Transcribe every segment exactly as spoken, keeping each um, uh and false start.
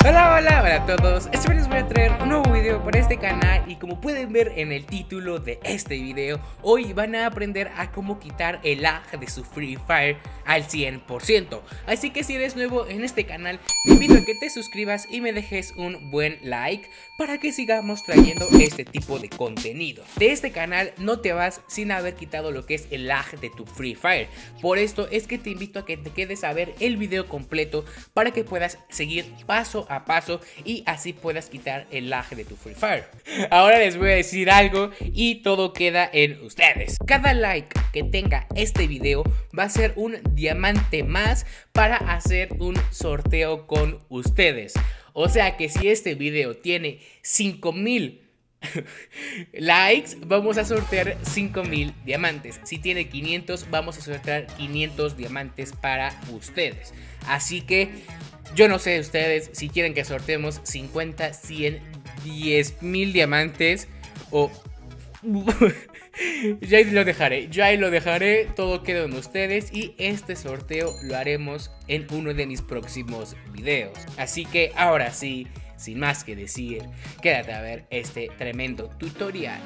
Hola, hola, hola a todos. Esta vez les voy a traer un nuevo video para este canal y como pueden ver en el título de este video, hoy van a aprender a cómo quitar el lag de su Free Fire al cien por ciento. Así que si eres nuevo en este canal, te invito a que te suscribas y me dejes un buen like para que sigamos trayendo este tipo de contenido. De este canal no te vas sin haber quitado lo que es el lag de tu Free Fire. Por esto es que te invito a que te quedes a ver el video completo para que puedas seguir paso a paso y así puedas quitar el lag de tu Free Fire. Ahora les voy a decir algo y todo queda en ustedes. Cada like que tenga este video va a ser un diamante más para hacer un sorteo con ustedes. O sea que si este video tiene cinco mil likes, vamos a sortear cinco mil diamantes. Si tiene quinientos, vamos a sortear quinientos diamantes para ustedes. Así que yo no sé ustedes si quieren que sorteemos cincuenta, cien, diez mil diamantes o... ya ahí lo dejaré, ya ahí lo dejaré, todo queda en ustedes y este sorteo lo haremos en uno de mis próximos videos. Así que ahora sí, sin más que decir, quédate a ver este tremendo tutorial,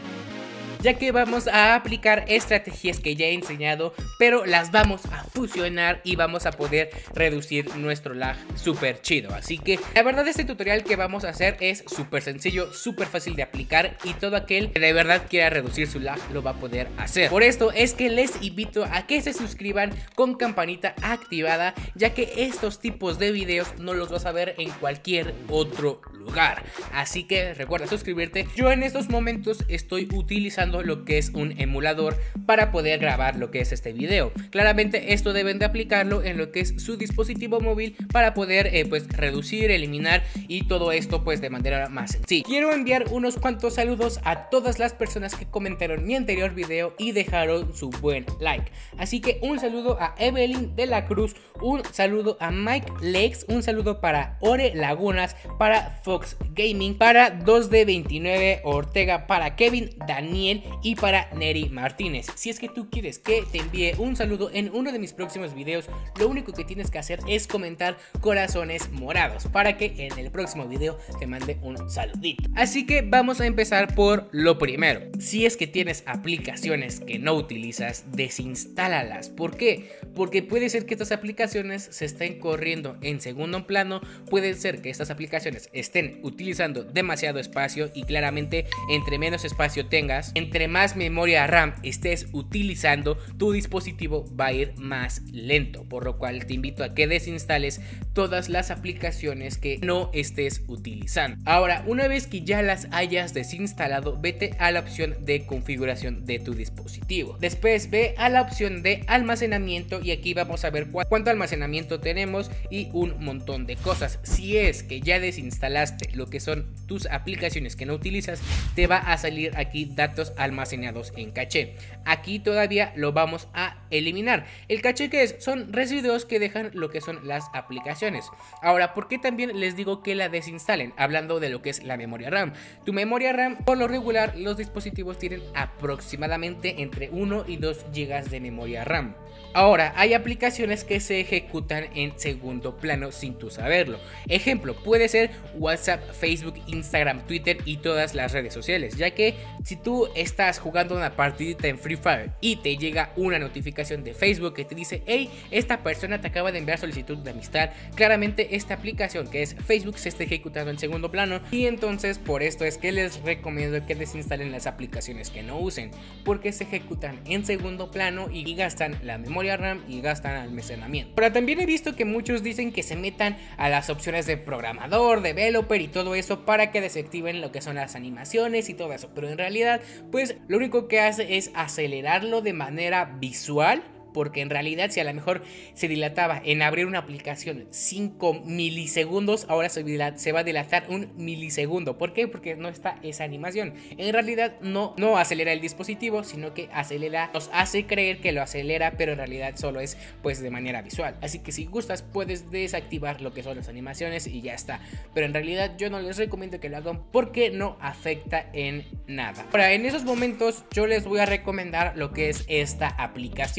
ya que vamos a aplicar estrategias que ya he enseñado, pero las vamos a fusionar y vamos a poder reducir nuestro lag súper chido. Así que la verdad este tutorial que vamos a hacer es súper sencillo, súper fácil de aplicar y todo aquel que de verdad quiera reducir su lag lo va a poder hacer. Por esto es que les invito a que se suscriban con campanita activada, ya que estos tipos de videos no los vas a ver en cualquier otro lugar. Así que recuerda suscribirte. Yo en estos momentos estoy utilizando lo que es un emulador para poder grabar lo que es este video. Claramente esto deben de aplicarlo en lo que es su dispositivo móvil para poder eh, pues reducir, eliminar y todo esto pues de manera más sencilla. Quiero enviar unos cuantos saludos a todas las personas que comentaron mi anterior video y dejaron su buen like. Así que un saludo a Evelyn de la Cruz, un saludo a Mike Lex, un saludo para Ore Lagunas, para Fox Gaming, para dos D veintinueve Ortega, para Kevin Daniel y para Neri Martínez. Si es que tú quieres que te envíe un saludo en uno de mis próximos videos, lo único que tienes que hacer es comentar corazones morados para que en el próximo video te mande un saludito. Así que vamos a empezar por lo primero. Si es que tienes aplicaciones que no utilizas, desinstálalas. ¿Por qué? Porque puede ser que estas aplicaciones se estén corriendo en segundo plano, puede ser que estas aplicaciones estén utilizando demasiado espacio y claramente entre menos espacio tengas, entre más memoria RAM estés utilizando, tu dispositivo va a ir más lento, por lo cual te invito a que desinstales todas las aplicaciones que no estés utilizando. Ahora, una vez que ya las hayas desinstalado, vete a la opción de configuración de tu dispositivo. Después ve a la opción de almacenamiento y aquí vamos a ver cu cuánto almacenamiento tenemos y un montón de cosas. Si es que ya desinstalaste lo que son tus aplicaciones que no utilizas, te va a salir aquí datos almacenados en caché. Aquí todavía lo vamos a eliminar. El caché que es, son residuos que dejan lo que son las aplicaciones. Ahora, ¿por qué también les digo que la desinstalen? Hablando de lo que es la memoria RAM. Tu memoria RAM, por lo regular, los dispositivos tienen aproximadamente entre uno y dos gigas de memoria RAM. Ahora, hay aplicaciones que se ejecutan en segundo plano sin tú saberlo. Ejemplo, puede ser WhatsApp, Facebook, Instagram, Twitter y todas las redes sociales, ya que si tú estás jugando una partidita en Free Fire y te llega una notificación de Facebook que te dice: hey, esta persona te acaba de enviar solicitud de amistad, claramente esta aplicación que es Facebook se está ejecutando en segundo plano y entonces por esto es que les recomiendo que desinstalen las aplicaciones que no usen, porque se ejecutan en segundo plano y gastan la memoria RAM y gastan almacenamiento. Pero también he visto que muchos dicen que se metan a las opciones de programador, developer y todo eso para que desactiven lo que son las animaciones y todo eso, pero en realidad pues lo único que hace es acelerarlo de manera visual, porque en realidad si a lo mejor se dilataba en abrir una aplicación cinco milisegundos, ahora se, se va a dilatar un milisegundo. ¿Por qué? Porque no está esa animación. En realidad no, no acelera el dispositivo, sino que acelera, nos hace creer que lo acelera, pero en realidad solo es pues de manera visual. Así que si gustas puedes desactivar lo que son las animaciones y ya está. Pero en realidad yo no les recomiendo que lo hagan porque no afecta en nada. Ahora, en esos momentos yo les voy a recomendar lo que es esta aplicación, el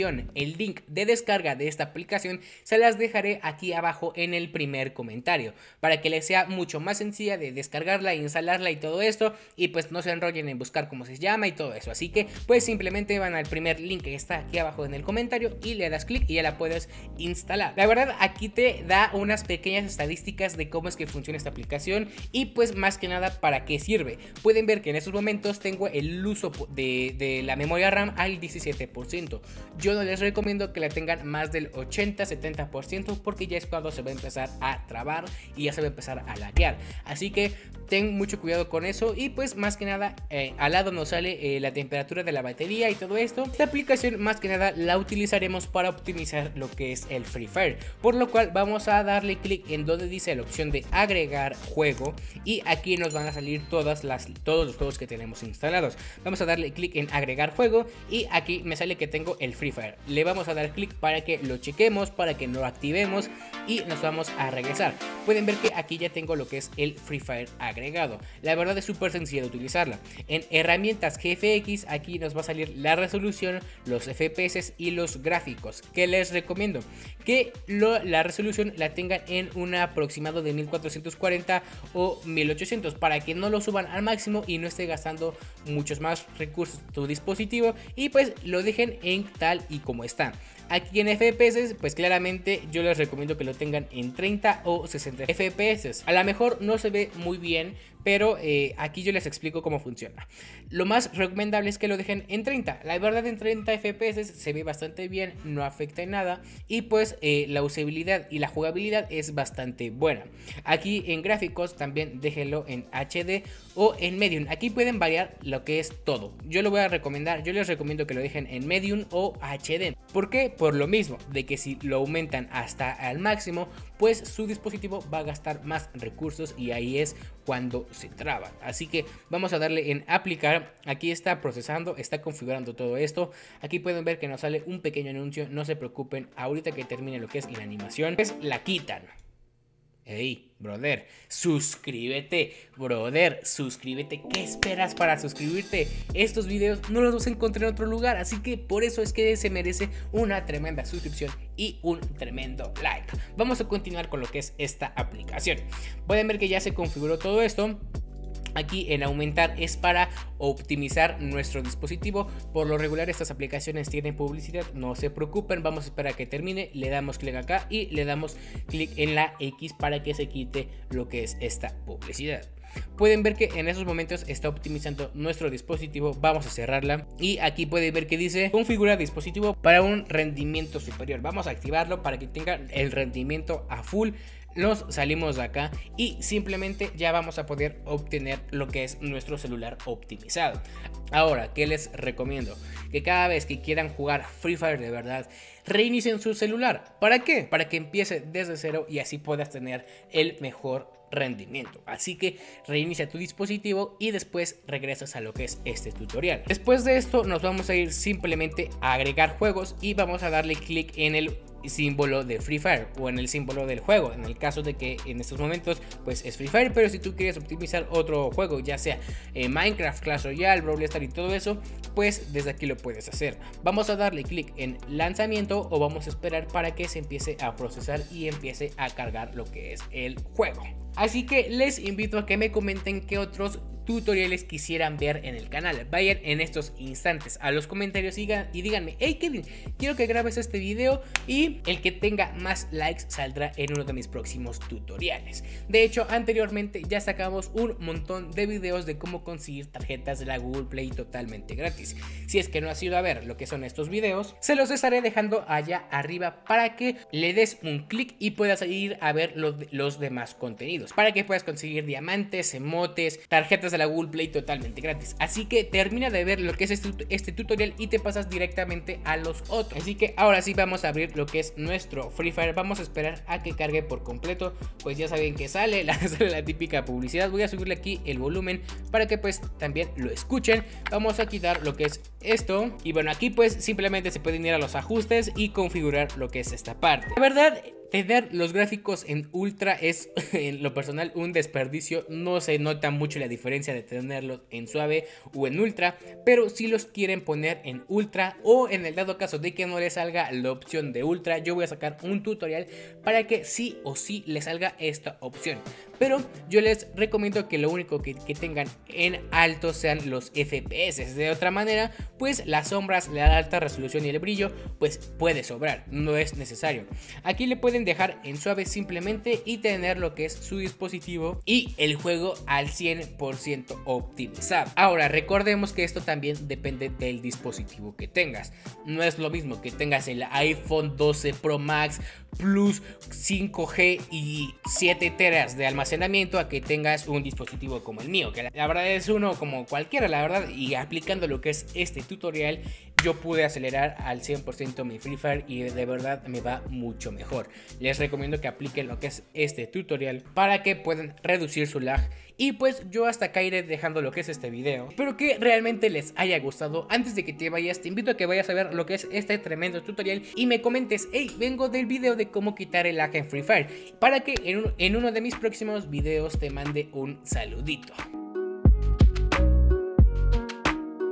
el link de descarga de esta aplicación se las dejaré aquí abajo en el primer comentario, para que les sea mucho más sencilla de descargarla, instalarla y todo esto, y pues no se enrollen en buscar cómo se llama y todo eso. Así que pues simplemente van al primer link que está aquí abajo en el comentario y le das clic y ya la puedes instalar. La verdad, aquí te da unas pequeñas estadísticas de cómo es que funciona esta aplicación y pues más que nada para qué sirve. Pueden ver que en estos momentos tengo el uso de, de la memoria RAM al diecisiete por ciento. Yo no les recomiendo que la tengan más del ochenta a setenta por ciento porque ya es cuando se va a empezar a trabar y ya se va a empezar a laguear. Así que ten mucho cuidado con eso y pues más que nada eh, al lado nos sale eh, la temperatura de la batería y todo esto. Esta aplicación más que nada la utilizaremos para optimizar lo que es el Free Fire, por lo cual vamos a darle clic en donde dice la opción de agregar juego y aquí nos van a salir todas las, todos los juegos que tenemos instalados. Vamos a darle clic en agregar juego y aquí me sale que tengo el Free Fire. Le vamos a dar clic para que lo chequemos, para que lo activemos y nos vamos a regresar. Pueden ver que aquí ya tengo lo que es el Free Fire agregado. La verdad es súper sencilla de utilizarla. En herramientas G F X aquí nos va a salir la resolución, los F P S y los gráficos. Que les recomiendo que lo, la resolución la tengan en un aproximado de mil cuatrocientos cuarenta o mil ochocientos para que no lo suban al máximo y no esté gastando muchos más recursos tu dispositivo y pues lo dejen en tal y como está. Aquí en F P S pues claramente yo les recomiendo que lo tengan en treinta o sesenta F P S. A lo mejor no se ve muy bien, pero eh, aquí yo les explico cómo funciona. Lo más recomendable es que lo dejen en treinta. La verdad, en treinta F P S se ve bastante bien, no afecta en nada y pues eh, la usabilidad y la jugabilidad es bastante buena. Aquí en gráficos también déjenlo en H D o en Medium. Aquí pueden variar lo que es todo. Yo lo voy a recomendar, yo les recomiendo que lo dejen en Medium o H D. ¿Por qué? Por lo mismo, de que si lo aumentan hasta al máximo, pues su dispositivo va a gastar más recursos y ahí es cuando se traba. Así que vamos a darle en aplicar. Aquí está procesando, está configurando todo esto. Aquí pueden ver que nos sale un pequeño anuncio. No se preocupen, ahorita que termine lo que es la animación, pues la quitan. Hey, brother, suscríbete, brother, suscríbete. ¿Qué esperas para suscribirte? Estos videos no los vas a encontrar en otro lugar, así que por eso es que se merece una tremenda suscripción y un tremendo like. Vamos a continuar con lo que es esta aplicación. Pueden ver que ya se configuró todo esto. Aquí en aumentar es para optimizar nuestro dispositivo. Por lo regular estas aplicaciones tienen publicidad, no se preocupen, vamos a esperar a que termine. Le damos clic acá y le damos clic en la X para que se quite lo que es esta publicidad. Pueden ver que en esos momentos está optimizando nuestro dispositivo. Vamos a cerrarla y aquí pueden ver que dice configura dispositivo para un rendimiento superior. Vamos a activarlo para que tenga el rendimiento a full. Nos salimos de acá y simplemente ya vamos a poder obtener lo que es nuestro celular optimizado. Ahora, ¿qué les recomiendo? Que cada vez que quieran jugar Free Fire de verdad, reinicien su celular. ¿Para qué? Para que empiece desde cero y así puedas tener el mejor rendimiento. Así que reinicia tu dispositivo y después regresas a lo que es este tutorial. Después de esto nos vamos a ir simplemente a agregar juegos y vamos a darle clic en el símbolo de Free Fire o en el símbolo del juego, en el caso de que en estos momentos pues es Free Fire, pero si tú quieres optimizar otro juego, ya sea eh, Minecraft, Clash Royale, Brawl Stars y todo eso, pues desde aquí lo puedes hacer. Vamos a darle clic en lanzamiento o vamos a esperar para que se empiece a procesar y empiece a cargar lo que es el juego. Así que les invito a que me comenten qué otros tutoriales quisieran ver en el canal. Vayan en estos instantes a los comentarios y, y díganme: hey Kevin, quiero que grabes este video, y el que tenga más likes saldrá en uno de mis próximos tutoriales. De hecho, anteriormente ya sacamos un montón de videos de cómo conseguir tarjetas de la Google Play totalmente gratis. Si es que no has ido a ver lo que son estos videos, se los estaré dejando allá arriba para que le des un clic y puedas ir a ver los, los demás contenidos, para que puedas conseguir diamantes, emotes, tarjetas de la Google Play totalmente gratis. Así que termina de ver lo que es este, este tutorial y te pasas directamente a los otros. Así que ahora sí vamos a abrir lo que es nuestro Free Fire. Vamos a esperar a que cargue por completo. Pues ya saben que sale la, sale la típica publicidad. Voy a subirle aquí el volumen para que pues también lo escuchen. Vamos a quitar lo que es esto y bueno, aquí pues simplemente se pueden ir a los ajustes y configurar lo que es esta parte. La verdad, Tener los gráficos en ultra es en lo personal un desperdicio. No se nota mucho la diferencia de tenerlos en suave o en ultra, pero si los quieren poner en ultra, o en el dado caso de que no les salga la opción de ultra, yo voy a sacar un tutorial para que sí o sí les salga esta opción. Pero yo les recomiendo que lo único que, que tengan en alto sean los F P S. De otra manera, pues las sombras, la alta resolución y el brillo pues puede sobrar, no es necesario. Aquí le pueden dejar en suave simplemente y tener lo que es su dispositivo y el juego al cien por ciento optimizado. Ahora recordemos que esto también depende del dispositivo que tengas. No es lo mismo que tengas el iPhone doce Pro Max Plus cinco G y siete teras de almacenamiento a que tengas un dispositivo como el mío, que la, la verdad es uno como cualquiera, la verdad. Y aplicando lo que es este tutorial, yo pude acelerar al cien por ciento mi Free Fire y de verdad me va mucho mejor. Les recomiendo que apliquen lo que es este tutorial para que puedan reducir su lag. Y pues yo hasta acá iré dejando lo que es este video. Espero que realmente les haya gustado. Antes de que te vayas, te invito a que vayas a ver lo que es este tremendo tutorial y me comentes: hey, vengo del video de cómo quitar el lag en Free Fire, para que en, un, en uno de mis próximos videos te mande un saludito.